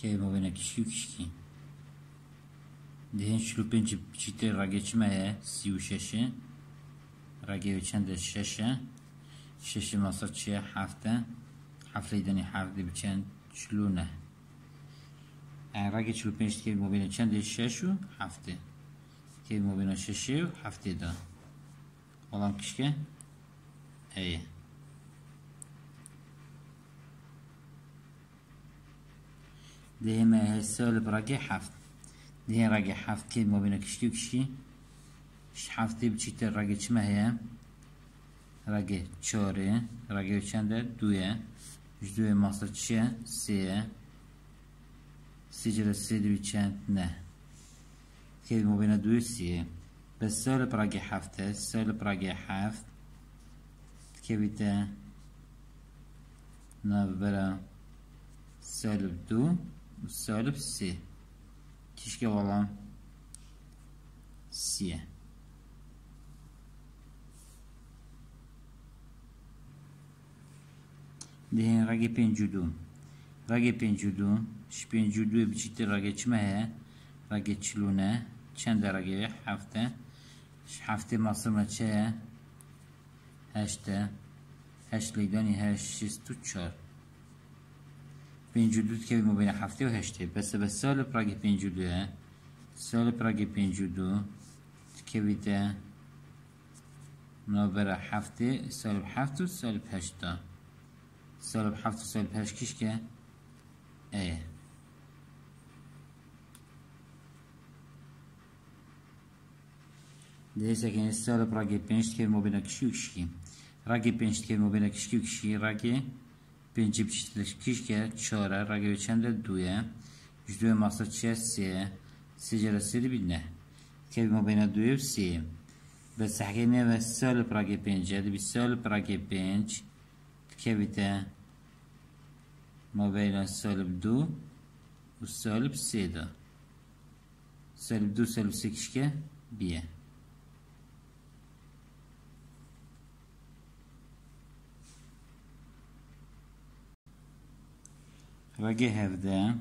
که ما بین کشکی و کشکی دهین 45 بچیته رگه چمه 36 رگه چند 6 6 مصر چیه 7 7 لیدنی 7 بچند 49 رگه 45 که ما بین چند 6 و 7 که ما بین 6 و 7 دا ولام کشکه ایه دهیم سالب رگه 7 دهين رقي حافت كي ما بين كشتي وكشتي حافتي بچيت رقي چما هي رقي چاره رقي چنده دوه دوه ماسر چیه سه سجل سه دوی چند نه كي ما بين دوه سه بس سالب رقي حافته سالب رقي حافت كي بيتا نابرا سالب دو سالب سه کشکه والام سیه دهین رگه 52 رگه 52 52 بچیت رگه چمه هه رگه 49 چند رگه هفته هفته مصرمه چه هشته هشت لیدانی هشت شست و چار 52 که ما بین هفته و هشته بس سال پراگی 52 سال پراگی 52 که بیته منابر هفته سال هفته و سال هشته سال هفته و سال هشت کش که ای دیسه که سال پراگی 5 که ما بین کشی و کشی راگی 5 که ما بین کشی و کشی راگی پنج بچیتش کشکه چهاره رگه چند دویه دوی ماسه چه سه سجل سه بینه که ما بین دوی و سه بس حقیقی نه سال پراگه پنجه دی سال پراگه پنج که بیته ما بین سال دو و سال سه دا سال دو سال سه کشکه بیه رگه هفده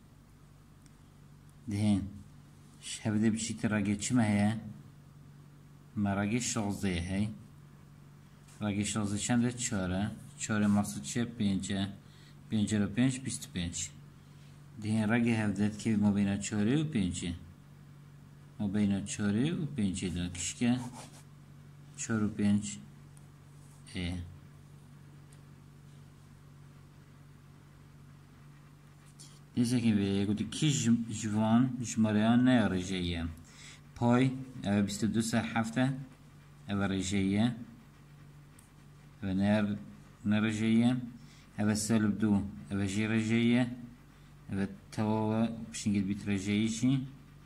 دهین هفده بچیت رگه چمه هیه ما رگه 16 هی رگه 16 چنده چاره مقصود چه 5 رو 5 25 دهین رگه هفده که ما بین 4 و 5 ما بین 4 و 5 دا کشکه 4 و 5 ای دیگه که به گویی کی جوان جمعیان نه رجیه پای 22 سه هفته او رجیه و نه رجیه او سال دو او جی رجیه او توا بشینگید بیت رجیه چی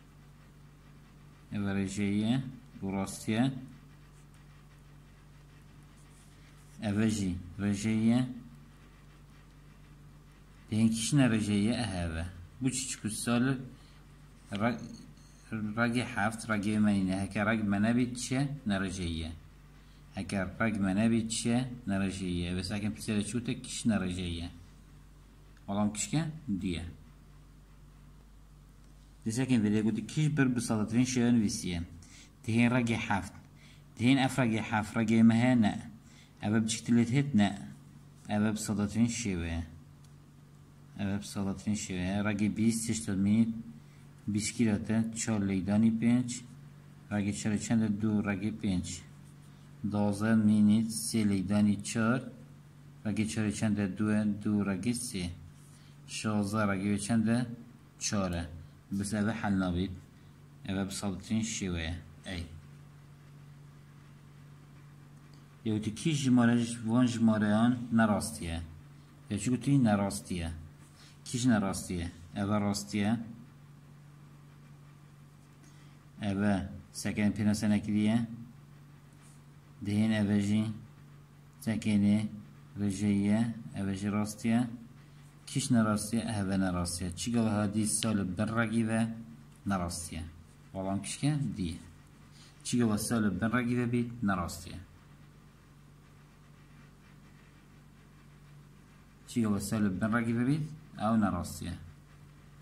او رجیه براستیه او جی رجیه دهین کشی نرجیه اهوه بو چیچکو سال رگی هفت رگی منینه هکر رگ منه بید چه نرجیه هکر رگ منه بید چه نرجیه بس اکن پسیره چوته کشی نرجیه والام کشکه دیه دیسه اکن ویده گوتی کش بر بساطترین شیان ویسیه دهین رگی هفت دهین اف رگی هفت رگی مه نه اوه بچکتلیت هت نه اوه بساطترین شیوه اوه بساطترین شیوه رگی 20 چشتاد مینید 20 کیلاته 4 لیدانی 5 رگی 4 چند دو رگی 5 12 مینید 3 لیدانی 4 رگی 4 چند دو رگی 3 16 رگی چند 4 بس اوه حل نابید اوه بساطترین شیوه ای یوتی کی جماره آن نراستیه یا چی گوتی نراستیه کیش نراستیه اوه راستیه اوه سکن پینا سنکریه دهین اوه جی سکنه رجیه اوه جی راستیه کیش نراستیه اوه نراستیه چی گوه ها دی سال برگی و نراستیه والام کش که دیه چی گوه سال برگی و بید نراستیه چی گوه سال برگی و بید او نراستیه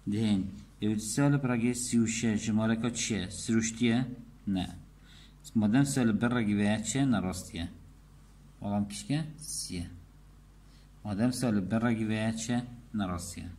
دهین یوت سالب رگه 36 جماره که چیه؟ سروشتیه؟ نه مادم سالب بر رگه باید چه؟ نراستیه والام کشکه؟ سیه مادم سالب بر رگه باید چه؟ نراستیه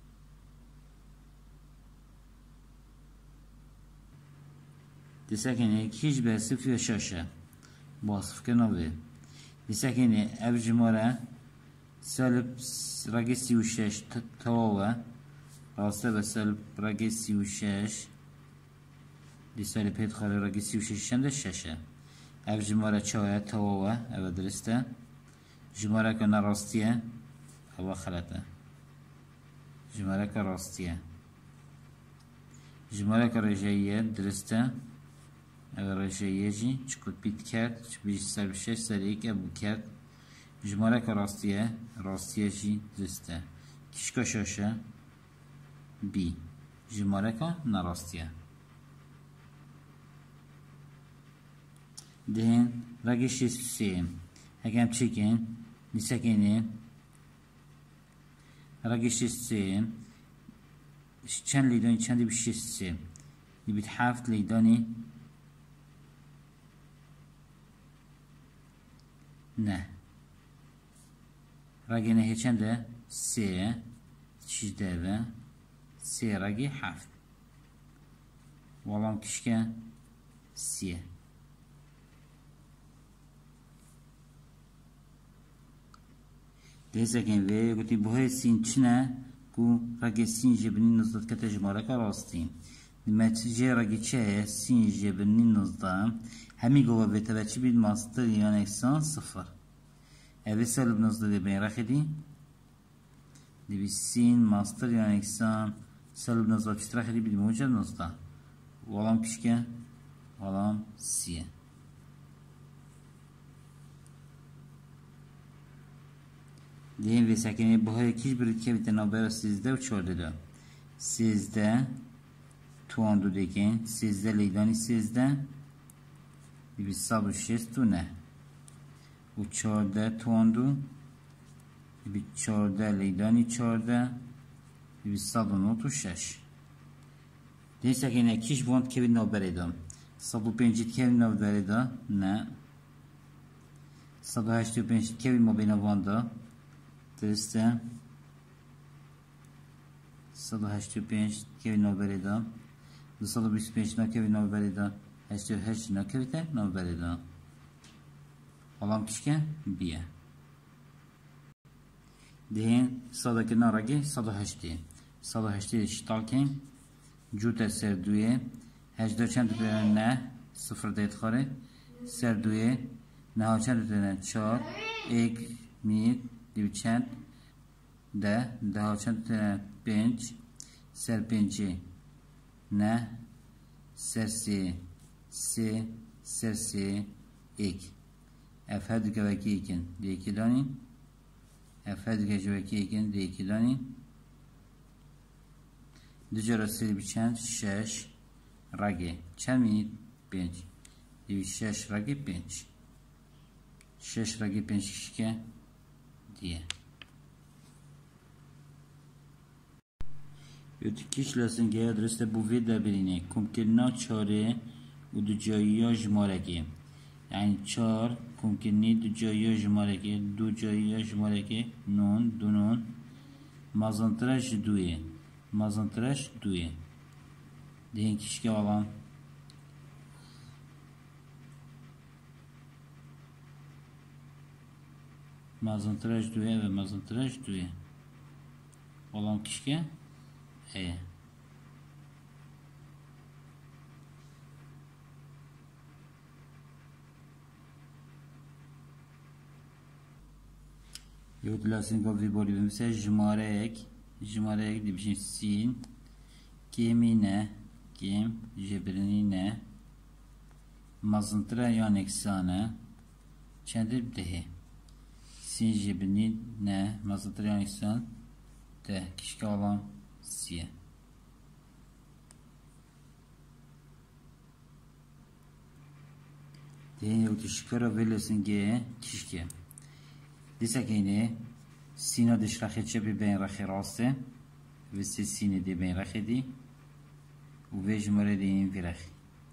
دیسکنه کیش به صفر و شاشه باصف کنوه دیسکنه اف جماره سالب رگه 36 تواوه راسته به سالب رگه 36 دی سالب هید خاله رگه 36 شنده ششه اف جماره چاوه تواوه او درسته جماره که نراستیه او خلطه جماره که راستیه جماره که رجاییه درسته او رجاییه جی چکت بیت کرد چه بیش سر بشه سر ایک ابو کرد جماره که راستیه جی درسته کشکا شاشه بی جماره که نراستیه دهن رگه 63 هکم چکن نیسکنه رگه 63 چند لیدانی چندی به 63 بیت 7 لیدانی نه رگه نه چنده 3 چیزده و 3 رگه 7 والام کشکه 3 ده سکن و گوتی بهای سین چنه کو رگه سین جبنی نزداد که تجماره که راستیم نمتیجه رگه چه سین جبنی نزداد همی گوه بیتا بچی بید ماستر یان اکسان 0 اوه سالب نزداده بین رخیدی دی بی سین ماستر یان اکسان سالب نزداد چیت رخیدی بید موجب نزداد والام کشکه والام سیه دهیم و سکنه بهای کش برید که بیت نابرا 13 و 14 13 توان دو دکن 13 لیدانی 13 بیبی 106 تو نه و 14 توان دو بیبی 14 لیدانی 14 بیبی 109 تو 6 دهیم سکنه کش بوند که بیت نابرا دام 105 که بیت نابرا دا نه 185 که بیت مبینا واندا درسته 185 که نوبری دا 225 نا که نوبری دا 88 نا که نوبری دا حالا کشکه بیه دهین صدا که نارگی 108 شتال که جوت سر دویه 18 چند دویه نه صفر دید خاره سر دویه نه چند دویه 4 1 مید دیو چند ده چند 5 سر 5 نه سر 3 سر 3 1 اف هر دیگه وکی ایکن دیگه دانی اف هر دیگه وکی ایکن دیگه دانی دو جرا سری بی چند 6 رگه چند مینید 5 دیو 6 رگه 5 6 رگه 5 کشکه diye. Öteki lasınge adreste bu vida birine mümkünna çare u du jaya jmareki. Yani çar mümkünni du jaya jmareki, du jaya jmareki non dunun mazantraş duye. Mazantraş duye. Deyin kişi alan mazantraş duye ve mazantraş duye. Olan kişi Yutlasın kovi boli mesela jmarek dibişin sin kimine kim jebrinine mazıntıra yan eksana çendir dehe sin jebrinine mazıntıra yan eksan de kişi alan siye dehe yutuşkara velesin ge kişki دیسه که اینه سینا دش رخی چه بین رخی راسته و سه سینه دی بین رخی دی و وی جماره دی این ویرخی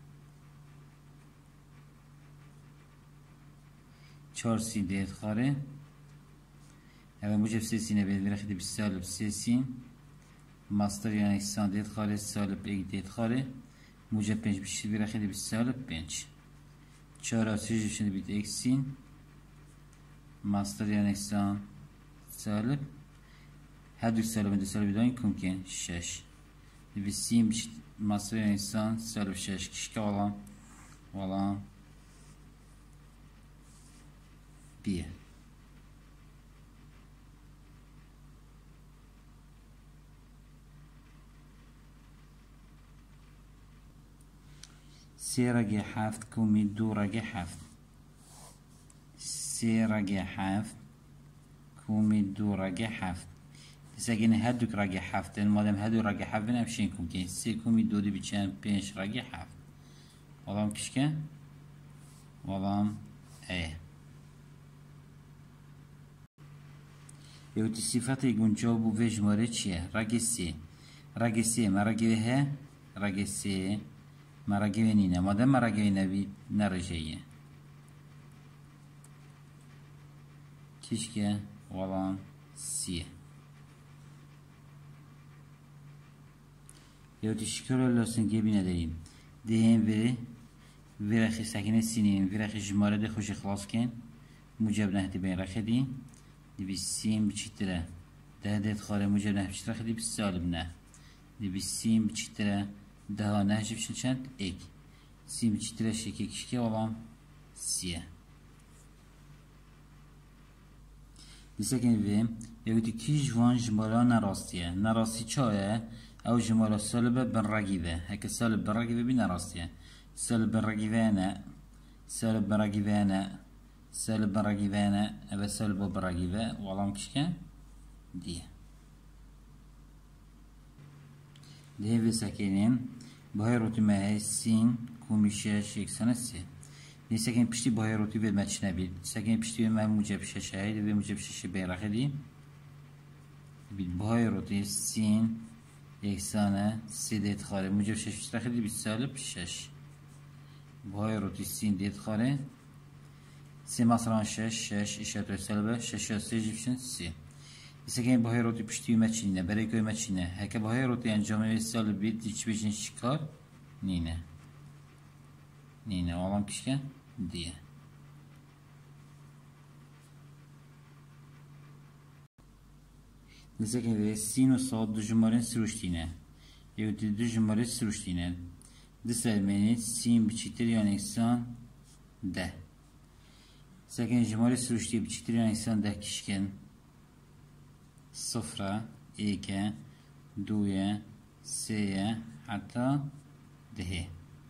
4 سین دیت خاره اول موجب سه سینه بین ویرخی دی سالب سه سین ماستر یعنی سان دیت خاره سالب ایک دیت خاره موجب 5 بشید ویرخی دی سالب 5 4 آسیج بشید بیت ایک سین ماستر یعنی سان سالب هر دو سالب دو سالب داین ممکن 6 bir sim masaya insan salib 6 kişi olan bir سه رقي حافظ كومي دو رقي حافظ سه رقي حافظ كومي دو رقي حافظ ساكن هادوك راقي حافتن مادام هادو راقي حافتن امشينكم كاين سي كومي دودي بيتشان بينش راقي حافت والام كشكا والام ايه يوتي صفات يقول جوابو في جمارة چيه راقي سي ما راقي ها راقي سي ما راقي نينا مادام ما راقي نبي نرجيه كشكا والام سي یا تشکر لاسن گبی نداریم دهیم ویرخی سکنه سینیم ویرخی جماره ده خوش خلاص کن موجب نهدی بین رخی دی بی سیم بچیتره ده دهت خاره موجب نه بچیت رخی دی بی سالب نه بی سیم بچیتره ده ها نه جبشن چند ایک سیم بچیتره شکی کشکی olام سیه دیسکن ویم یوتی کی جوان جماره نراستی چایه او جمله سالبه بن رقيبه هكا سالب بن رقيبه بين راستيا سالب بن رقيبانا سالب بن رقيبانا سالب بن رقيبانا ابا سالب بن رقيبه والله كشكا دي في ساكنين بهاي روتي ما هي سين كوميشا شيك سنسي دي ساكن بشتي بهاي روتي بيد ما تشنبيد ساكن بشتي ما موجب شاشه هاي بي موجب شاشه بين رخدي بيد بهاي روتي سين یکسانه سی دیت خاره موجب 6 رخی بیست سالب 6 بهای روتی سین دیت خاره سی مثلا 6 اشاره سالبه 6 سی جیبشن سی ise که بهای روتی پشتی مچینه برای که مچینه هک بهای روتی انجام سالب بیت hiç bir çıkar nine olan kişi diye Mesela ki sinüs dو جماره سروشتینه یا دو جماره سروشتینه دسالمنی سین بچیتر yani eksan ده Mesela جماره سروشتی بچیتر yani eksan ده kişken sıfıra, eke, duya, seye hatta dehe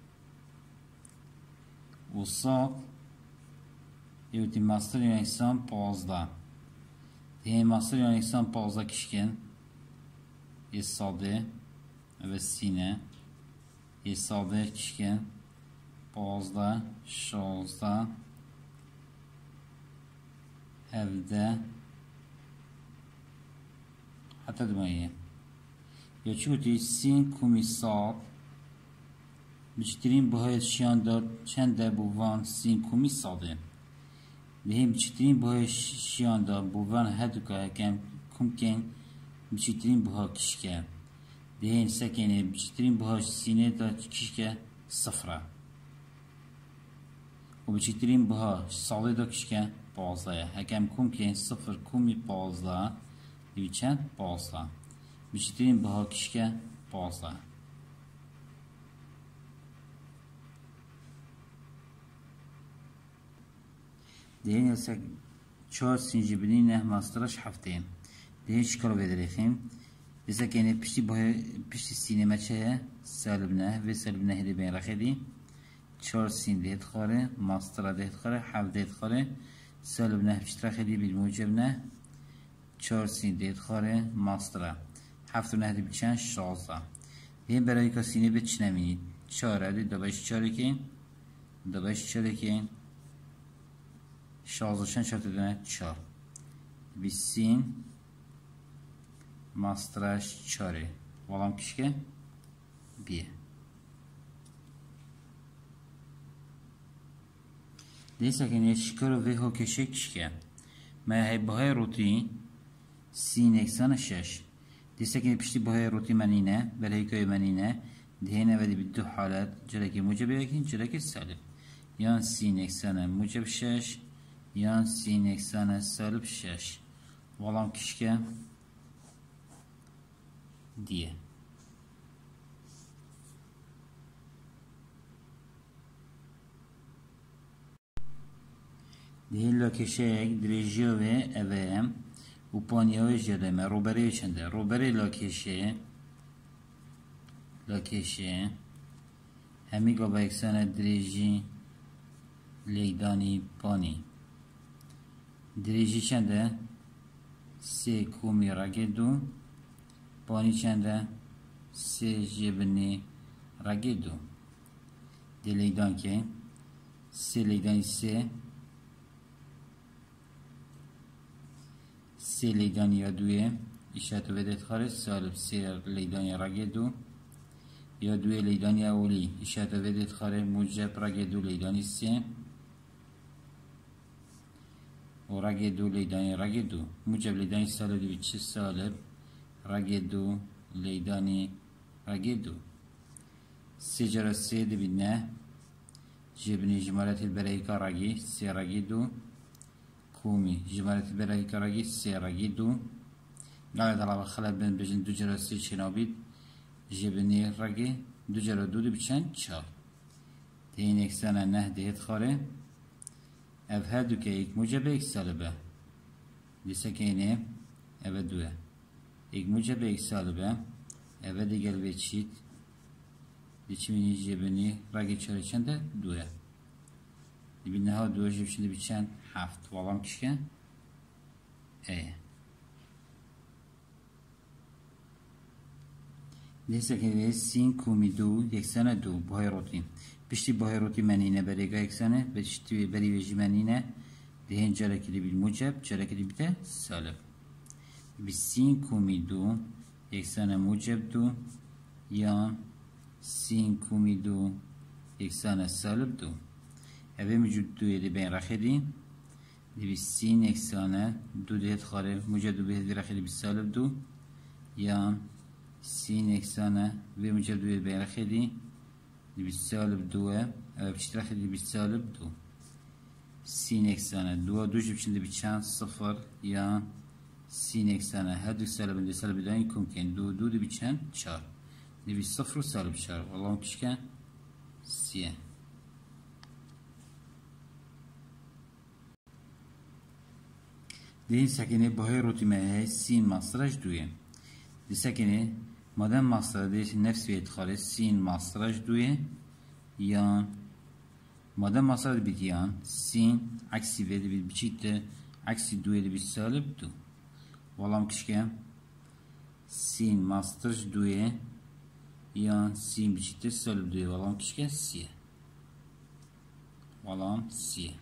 وصاد یوتی ماستر yani eksan 15 دیگه ماستر yani eksan 15 kişken sade ve sine sade kişken 15 16 evde hatta demeyi ya çünkü sin komisat biçtirin bu hayat şianda çende bu van sin komisadı Dihim biçtirin bu şianda bu van haduka kem kumken biçtirin bu kişke Dihim sekene biçtirin bu sine da kişke sıfıra و biçtirin bu salı da kişke 15 hakem kumken 0 kumi 15 diviçen 15 biçtirin bu kişke 15 دهين يلسك چهار سنجبني نه ماسترش هفتين دهين شكرا بدريخيم يلسك يعني پشتی سينما چه سالب نه و سالب نه دي بين رخدي چهار سين دهت خاره ماسترا دهت خاره هفت دهت خاره سالب نه پشت رخدي بالموجب نه چهار سين دهت خاره ماسترا هفت نه دي بچن 16 دهين برای که سینه بچ نمینید چهار عدد دبایش چهاره که دبایش چهاره که 16 شرط دونه 4 بیسین ماسترش چاره والام کشکه بیه دیسه که نیشکر و ها کشه کشکه ما هی بهای روتی سین اکسان شش دیسه که پشتی بهای روتی منینه برای که منینه دهینه ودی به دو حالت جلکی موجب یکین جلکی سالب یان سین اکسان موجب شش یان سین اکسان سالب شش والام کشکه دیه دیه لکشه یک دریجیو و اوهم و پانیاوی جدمه روبری چنده روبری لکشه همی گا با اکسان دریجی لیدانی پانی دریجی چنده سه کومی رگه دو پانی چنده سه جبنی رگه دو دی لیدان که سه لیدانی سه لیدانی یا دویه اشارت بدهت خارج سالب سه لیدانی رگه دو یا دوی لیدانی اولی اشارت بدهت خارج موجب رگه دو لیدانی سه و رگه دو لیدانی رگه دو موجب لیدانی سالب دوی چه سالب رگه دو لیدانی رگه دو سه جرا سه دوی نه جبنی جمالت برای که رگی سه رگه دو کومی جمالت برای که رگی سه رگه دو قاعد على خلال بين بجن دو جرا سه چنابید جبنی رگه دو جرا دو دو بچند چار تین اکسان نه دهت خاره اف هر دو که ایک موجب ایک سالبه دیسه که اینه اف دوه ایک موجب ایک سالبه اف دیگر بچید دیچمینی جبنی رگه چاره چنده دوه دیبینه ها دوه جب چنده بچند هفت والام کشکن دیسه که سین کومی دو یکسانه دو بهای روتی پشتی بهای روتی منینه بریگا یکسانه پشتی بری ویجی منینه دهین جاره کلی بیل موجب جاره کلی بیده سالب بی سین کومی دو یکسانه موجب دو یا سین کومی دو یکسانه سالب دو اوه موجود دوی دی بین رخیدی دی بی سین یکسانه دو دهت خاره موجب دو بهت رخیدی بی سالب دو یا سین اکسانه و موجب دوی بین رخیدی دی بی سالب دوه او بچید رخیدی بی سالب دو سین اکسانه دو جب چند بی چند صفر یا سین اکسانه هر دو سالب دی سالب داین کم کن دو دی بی چند چار دی بی صفر و سالب چار والله کشکن سیه دی سکنه باهای روتی مهی سین مصرش دویه دی سکنه مادام مصدر دیش نفس و ادخال سین مصدرش دویه یا مادام مصدر بیت یا سین عکسی ویده بیت بچیت عکسی دویه بیت سالب دو والام کشکه سین مصدرش دویه یا سین بچیت سالب دویه والام کشکه سیه والام سیه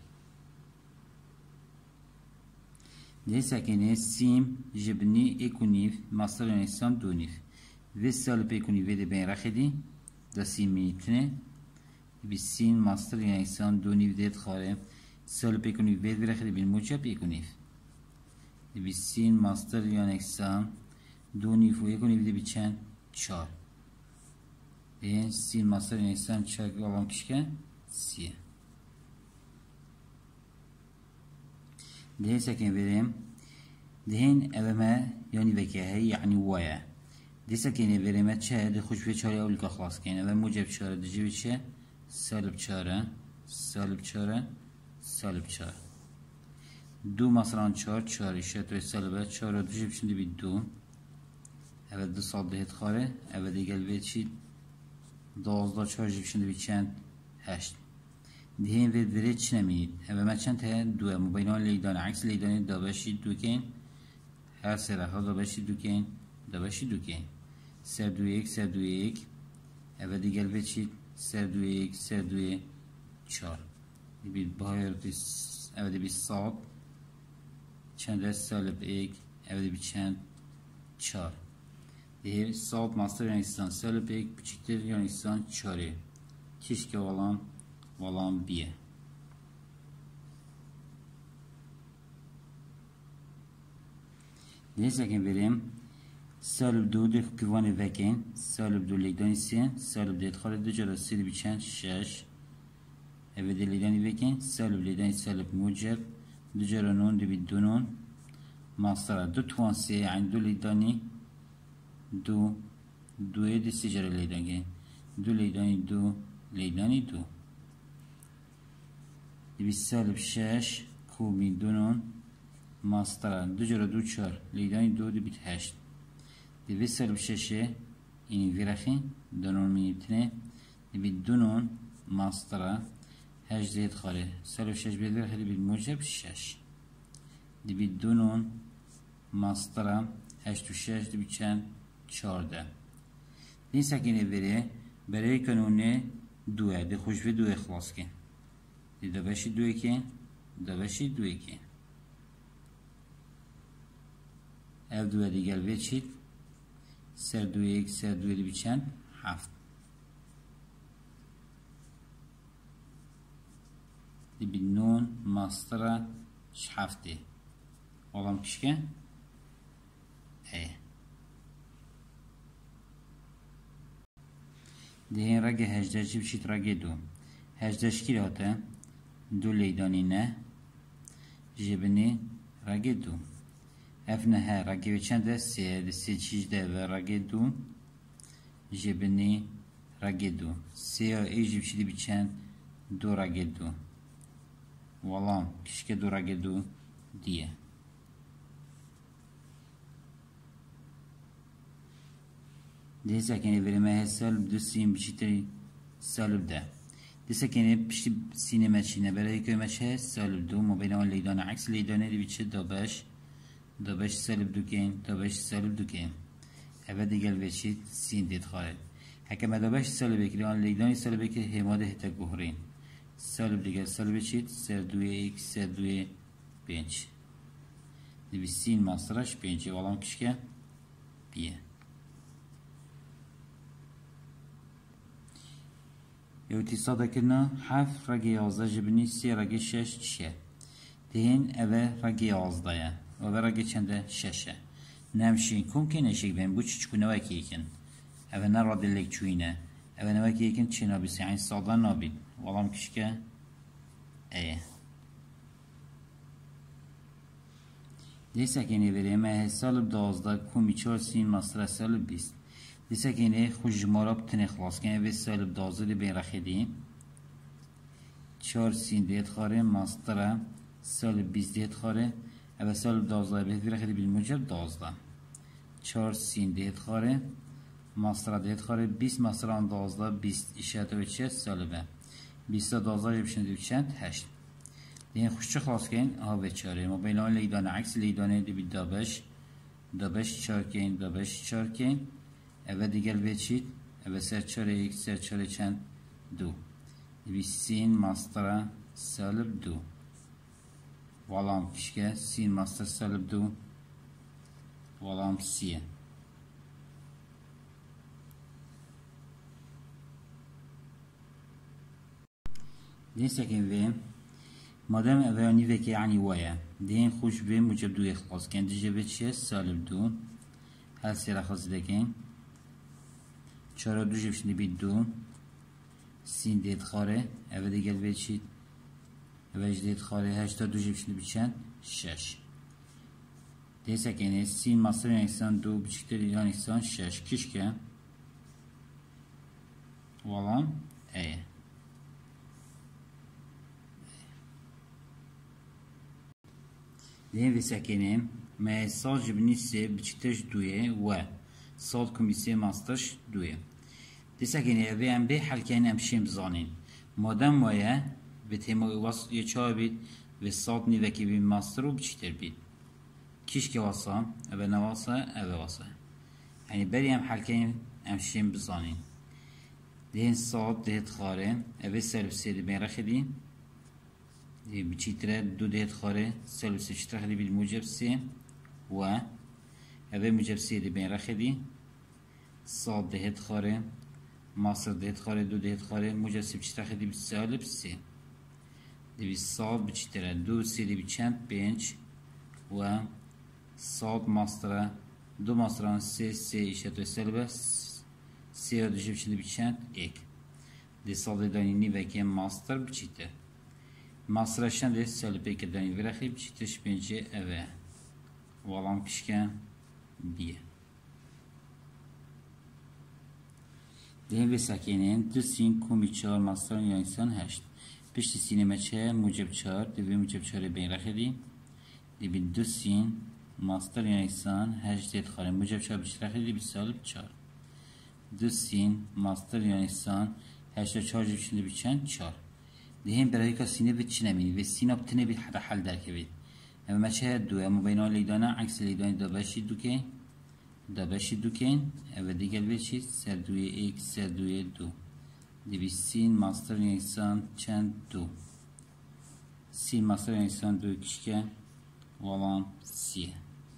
دی سکنه سیم جبنی اکونیف مصدر انسان دونیف و سالب اکونی ویده بین رخیدی دا سین میتونه بی سین ماستر یعنی انسان دونیف دید خاره سالب اکونی ویده رخیدی بین موجب اکونیف بی سین ماستر یعنی انسان دونیف و اکونی ویده بی چند چار این سین ماستر یعنی انسان چار آلام کشکن سیه دهین سکن بریم دهین اومه یعنی وکه هی یعنی وایه دی سکنه بریم چه دی خوش به چاره اول که خلاص کنه و موجب چاره دی جوی چه سالب چاره سالب چاره سالب چاره دو مثلا چار اشتر سالبه چار دو جب شنده بید دو اول دو سال دهت خاره اول دیگل بید چید 12 چار جب شنده بید چند 8 دهین وید برید چی نمید اول ما چند ته دوه مبینان لیدان عکس لیدانی دابشید دو کن هر سره ها دابشید دو کن دابشید دو کن سر دو یک اول دیگل بید چید سر دو یک چار بید بایر اول بید صاد چند سالب ایک اول بید چند 4 دهر صاد ماستر یانیستان سالب یک بچیکتر یانیستان 4 keşke olan بیه neyse ki vereyim سالب دو ده کیوانی وکین سالب دو لیدانی سین سالب ده خاله دو جرا سید بیچن 6 evet لیدانی وکین سالب لیدانی سالب موجب دو جرا نون دو بی دو نون ماسترا دو توان سی یعنی دو لیدانی دوی دی سی جرا لیدانی دو لیدانی دو لیدانی دو دی بی سالب 6 کوبی دو نون ماسترا دو جرا دو 4 لیدانی دو دی بیت 8 دیوی سالب 6 اینی ویرخی دونون میتونه دیوی دونون ماسترا 8 زید خاله سالب 6 بید ویرخی دیوی موجب 6 دیوی دونون ماسترا 8 و 6 دیوی چند 14 این سکینه ویره برای کنونه دوه دی خوش به دوه خلاص کن دی دوشی دوه کن دوشی دوه کن ev دوه دیگر ویچید سر دوی یک سر دوی دی بیچن 7 دی بی نون ماسترا 7 olam kişke دهین رگه 18 چی بشید رگه دو 18 کی راته دو لیدانی نه جبنی رگه دو اف نه رگه چنده سه چیز ده و رگه دو جبنی رگه دو سه ایجی بشیدی بیچند دو رگه دو والام کشکه دو رگه دو دیه ده سکنه برمه سالب دو سیم بشیدی سالب ده ده سکنه بشتی سینه مچینه برای که مچه سالب دو مبین آن لیدان عکس لیدانه دی بیچه دو باش سالب دو کن دو باش سالب دو کن اوه دیگل بچید سین دید خواهد حکم دو باش سالب بکری آن لیدانی سالب بکری هماده هتا گوهرین سالب دیگل سالب بچید سر دوی ایک سر دوی 5 دی بی سین ماستراش 5 والام کشکه بیه یوتی ساده کنه 7 رگه 11 جبنی 3 رگه 6 چیه دهین اوه رگه 11 اوه رگه چنده 6 نمشین کن که نشک بین bu çiçku neva ki yekin اوه نه رادلک چوینه اوه neva ki yekin çi nabisi yani sağda nabin valam kişke دیسه که نبریم سالب 12 کومی 4 سین ماستر سالب 20 دیسه که نه خوش جمارا بتنه خلاص کنه و سالب 12 دی بین رخیدی 4 سین دیت خاره ماستر سالب 20 دیت خاره اوه سالب 12 بهت بیر بالموجب 12 4 سین دیت خاره ماستر دیت خاره 20 ماستر آن 12 20 اشارت و چه سالبه 20 12 بشن دیو چند 8 دیگه خوشچه خلاص کن آها به 4 موبایل آن لیدانه عکس لیدانه دی بی دابش 4 کن دابش 4 کن اوه دیگر بچید اوه سر 4 یک سر 4 چند 2 دی سین ماستر سالب 2 والام kişke sin master salib du valam siye neyse ki ve madem evvelani ve ki yani vaya deyin hoş ve mucib du ikhlas kendi cebetçiye salib du her sera khazdekin çara du şimdi bir du sin det khare evde gel ve çit وجدید خاله 82 جبشنی بیچن 6 دیسه که نه سین ماستر یانیستان 2 بچکتر یانیستان 6 کشکه والان دیگه ویسه که نه مساج بنی سه بچکترش دویه و سال کمیسی ماسترش دویه دیسه که نه ویم به حلکه نمشیم زانین مادم وایه به تیمو واس یه چای بید و سات نیوه که بین ماستر رو بچیتر بید کیش که واسه اوه نواسه اوه واسه یعنی بری هم حلکه امشیم بزانین دهین سات دهت خاره اوه سلب سیدی بین رخیدی دی بچیتره دو دهت خاره سلب سیدی رخیدی بید موجب سی و اوه موجب سی دی بین رخدی صاد دهت خاره ماستر دهت خاره دو دهت خاره موجب سی بچی رخدی بی سالب سی دی بی صاد بچی تره دو سی دی بی چند پنج و صاد ماستر دو ماستران سی işareti سالب سی را دوشه بچی دی بی چند ایک دی صاد دانی نی وکی ماستر بچی تره ماسترشن دی سالب ایک دانی ورخی بچی تش پنجه اوه والام کشکن بیه دهیم ve sakinin dü sin kumi çağır mastarın yansan heşt. Pişti sineme çe mucib çağır. Devi mucib çağırı beyin rakhedi. Devi dü sin mastar yansan heşt et khare. Mucib çağır biş rakhedi bir salib çağır. Dü sin mastar yansan heşt çağır şimdi biçen çağır. Dehim berayka sine biçinemini ve sin aptine bir hal derkebit. Ama çe dü ama beyna leydana aks leydana da başı duke. دابشی دوکن و دیگر بچید سردوی ایک سردوی دو دیوی سین ماستر نیسان چند دو سین ماستر نیسان دو کشکه والام سیه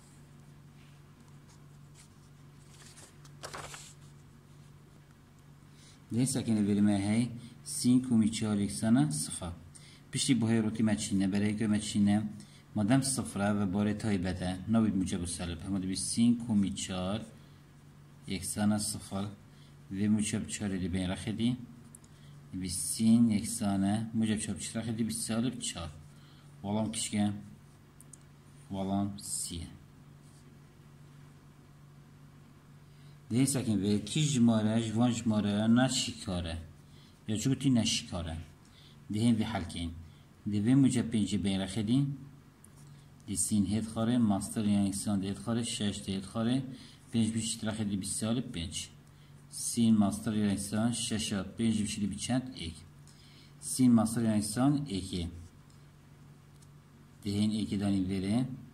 دیگه سکنه verime hey sin kumi çağır eksana sıfır pişti bu hayrotu meçhine برای که meçhine مادام صفره و باره تای بده نبود موجب سالب اما دی سین کومی چار یکسان صفر و موجب چار دی بین رخدی بی سین یکسانه موجب چار بچه رخدی بی سالب چار والام کشکه والام سیه دیگه سکن و کی جماره جوان جماره نشیکاره یا چوتی نشیکاره دیگه وی حل کن دیگه موجب پنجه بین رخدی سین هد خاره ماستر یعنی سان هد خاره شش هد خاره پنج بیش ترخدی بی سالب پنج سین ماستر یعنی سان شش پنج بیشی بی چند ایک سین ماستر یعنی سان ایکی دهین ایکی دانی بره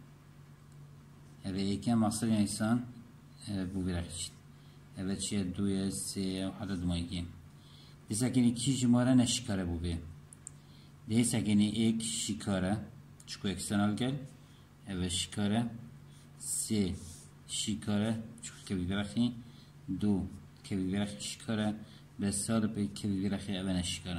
evet ایکی ماستر یعنی سان bu bırakışın evet şey duya se hada dumaygi dese ki iki cumara ne şikare bu be dese ki ek şikare çıkı eksenal gel evet şikare se şikare çıkı kebi bırakın do kebi bırakın şikare besar be kebi bırakın evet şikare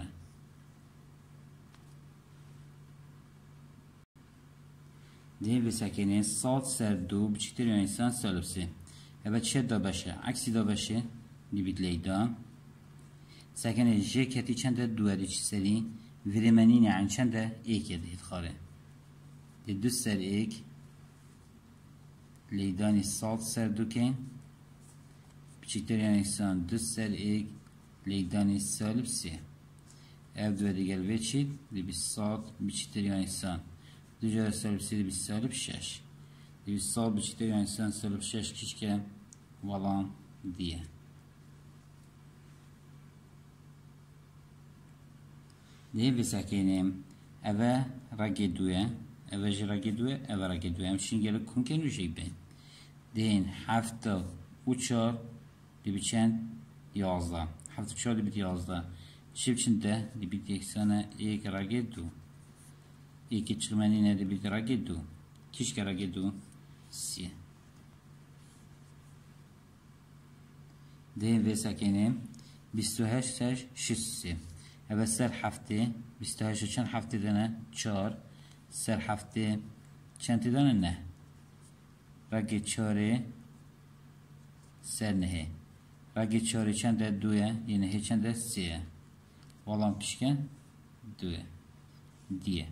diye bir sakine saat ser do biçiktir yani insan salipsi evet şey da başı aksi da başı dibitleyda sakine j keti çende duvarı çizeli verimenine an çende ek yedi khare de düz ser ek leydani saat ser duken biçiktir yani insan düz ser ek leydani salipsi ev duvarı gel veçit de bir saat biçiktir yani insan Düzce salipsi bir salip şeş. Bir sal biçikte yani sen salip şeş kişke valan diye. Diye bir sakinim. Eve rageduye. Eve jirageduye. Eve rageduye. Hemşin gelip kumken ujeybe. Deyin hafta uçar di biçen yazda. Hafta uçar di bit yazda. Şibçinde di bit yeksana ek ragedu. İki çırmeni ne bir ragedu, kişke ragedu, si. De ve sakine, 28 saç şişsi. Evet ser hafte, 28 çan hafte dene çar, ser hafte çan dene ne? Rage çare ser nehe. Rage çare çan de duya, yine he çan de si. Valam kişken duya diye.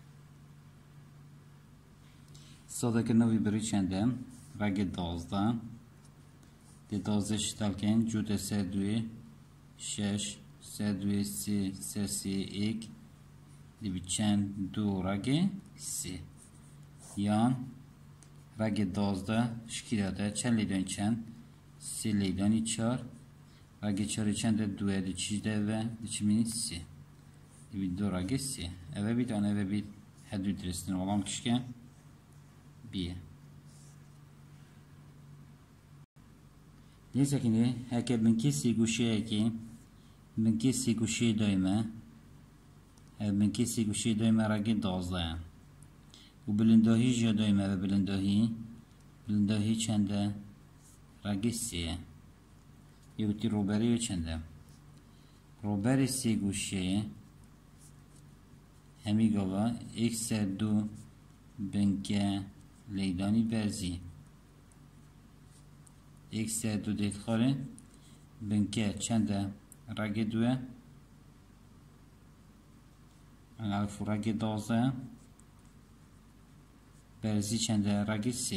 Sadaki novi biri çende rage 12 de 12 ştalken jude sedui 6 sedui si sesi ik de biçen du rage si yan rage 12 şkilada çeliden çen si leydan içar rage çarı çende du edi çizde ve içimini si de bir du rage si eve bir tane eve bir hedü dresini olan kişken bir. Neyse ki ne? Herkes benki siguşe ki benki siguşe dayma. Benki siguşe dayma ragi 12. Bu bilindahi ja dayma ve bilindahi بلنده هی چنده رگی سیه یوتی روبری چنده روبری سی گوشه همی گاوا ایک سر دو بنکه لیدانی برزی ایک سر دو دیت خاره بنکه چنده رگی دوه الف رگی دازه برزی چنده رگی سی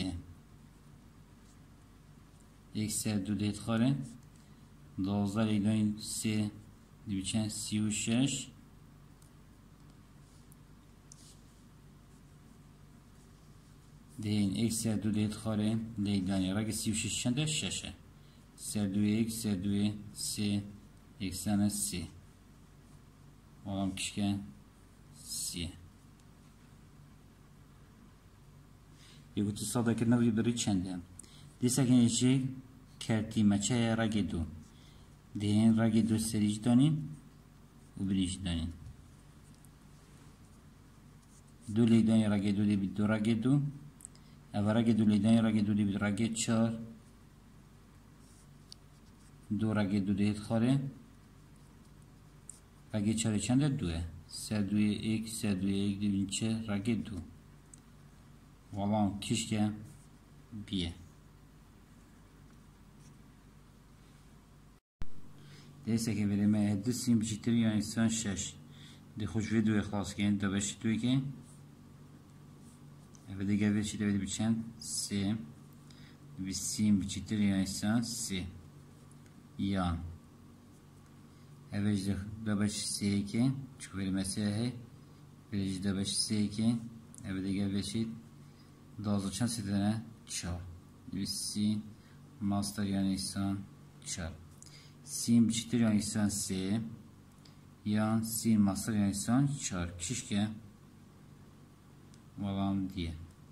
ایک سر دو دیت خاره دازه لیدانی سی دیوچن 36 دهین ایک سر دو دیت خاره لیدانی رگی 36 چنده ششه سر دو ایک سر دو سی ایک سنه سی olam kişke سی یکوتی ساده که نوی بری چنده دیسا که نیچه کرتی مچه رگی دو دهین رگی دو سریج دانیم و بریج دانیم دو لیدانی رگی دو دی بید دو رگی دو اول رگی دو لیدانی رگی دو دی بید رگی چار دو رگی دو دیت خاره رگی چاری چنده دوه سر دوی ایک سر دوی ایک دیبین چه رگی دو والان کشکه بیه دیسه که بریم هده سیم بچیتری یا انسان شش دی خوش ویدو اخلاص کن دو بشی دوی که و دیگه بچی دوی بچن سی بی سیم بچیتری یا انسان سی یان اوج دو بش سی که چون بری مسیح هی اوج دو بش سی که و دیگه بچید دازو چند سی دانه چار بی سی ماستر یان انسان چار سیم بچیتری یا انسان سی yan sin mastar yani son çar kişke valam diye.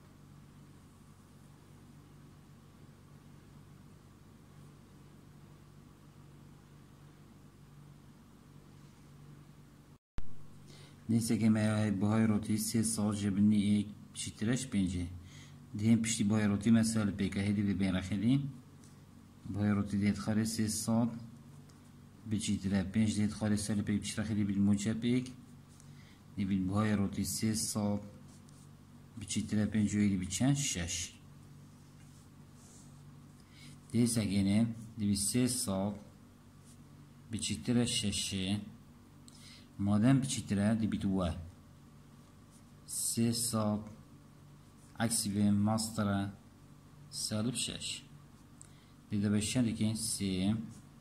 Neyse ki meğer buhay roti ses sal cebini ek piştireş bence. Diyelim pişti buhay roti mesela pek hedi de ben rakhedi. Buhay roti de khare ses sal بچیتره 5 لیتر خالی سال پی بچرخیدی بیل موجبیک نیبیل بهای روتی 3 سال بچیتره 5 جویلی بیچن 6 دیسه گنه دیبی 3 سال بچیتره 6 مادم بچیتره دیبی 2 3 سال عکسی به ماستره سالب 6 دیده بشن دیگه 3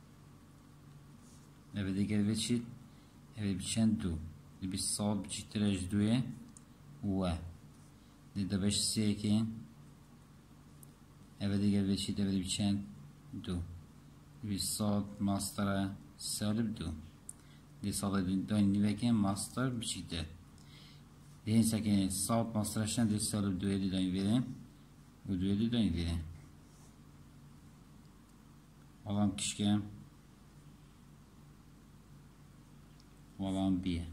evet diğer veçit evet biçen du bir sağ biçitrej duye ve de beş seki evet diğer veçit evet biçen du bir sağ master'a salib du de salib dön niveke master biçite deyinse ki sağ master'a şen de salib duye de dön vere bu duye de dön vere alan kişke olan bir.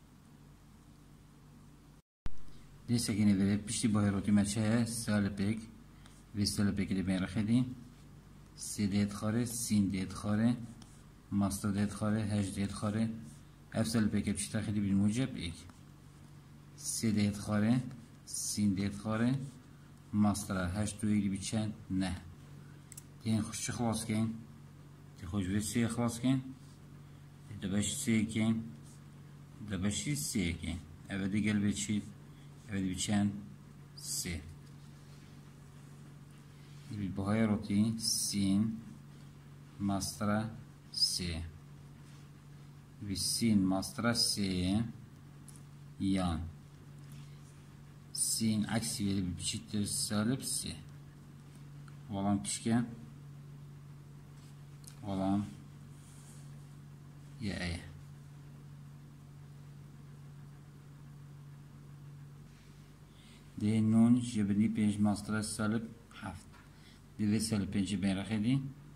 Neyse ki ne verip pişti baharatı meçheye salpek ve salpek ile ben rakhedi. Sidet khare, sin det khare, master det khare, hej det khare. Ev salpek pişti rakhedi bil mucab ek. Sidet khare, sin det khare, master hej tu ile biçen ne. Yani خوش خلاص کن. تی خوش وسی خلاص کن. دبش سیکن دبشی سیکن evde gel beçit evde biçen si bir buhay roti sin mastra si bir sin mastra si yan sin aksi veri bir biçittir salip si olan kişken olan ya de non jebni pej mastra salib haft de salib pej ben rakhedi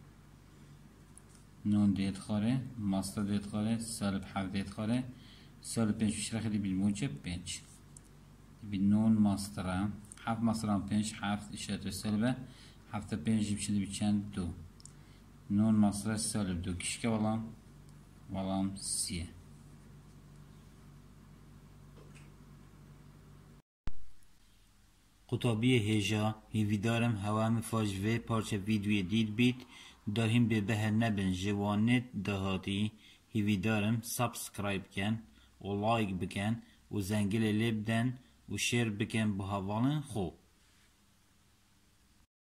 non det khare mastra det khare salib haft det khare salib pej rakhedi bil mujab pej bil non mastra حفت مثلا 5 حفت إشارة سلبة حفت 5 بشد بچند 2 نون مصرف سالب 2 كشكا والام سيه قطابی هجا هیویدارم هوام فاج و پارچه ویدیوی دید بیت داهیم به به نبن جوانت دهاتی هیویدارم سابسکرایب کن و لایک بکن و زنگل لبدن و شیر بکن به حوالن خوب